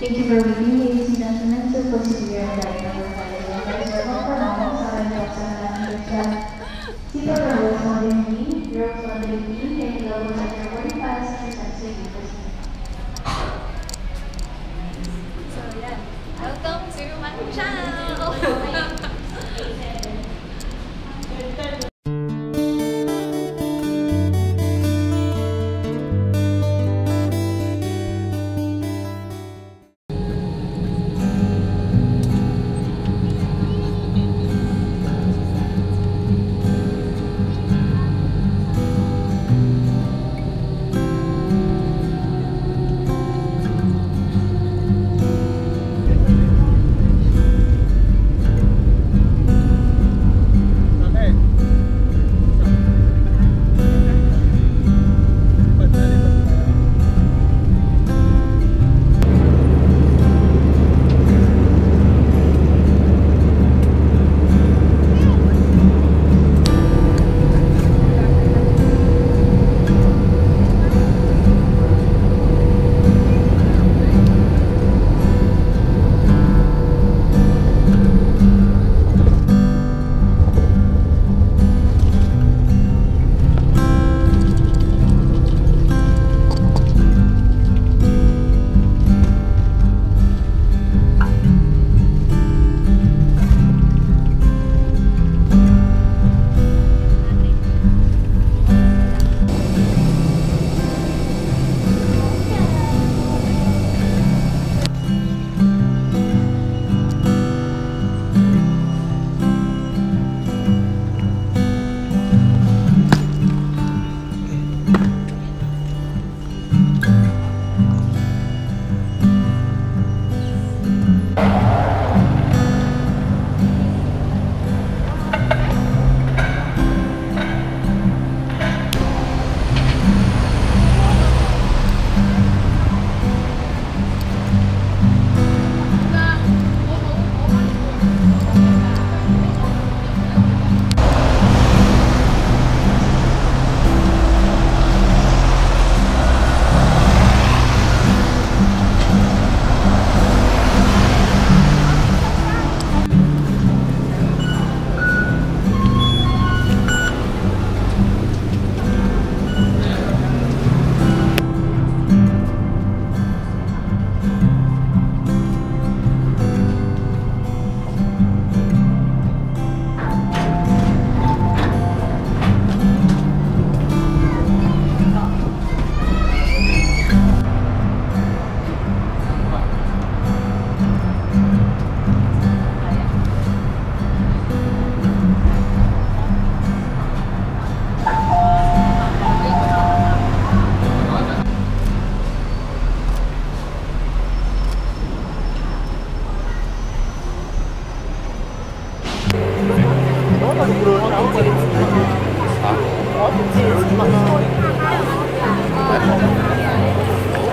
Thank you for waiting, ladies and gentlemen. So proceed here and right now. Reservation for now, sa pelaksanaan kerja. Sito Rose Modern Rose Modern kay Global Center 45% services. So yeah, welcome to my channel.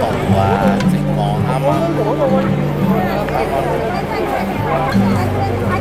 Hãy subscribe cho kênh Ghiền Mì Gõ để không bỏ lỡ những video hấp dẫn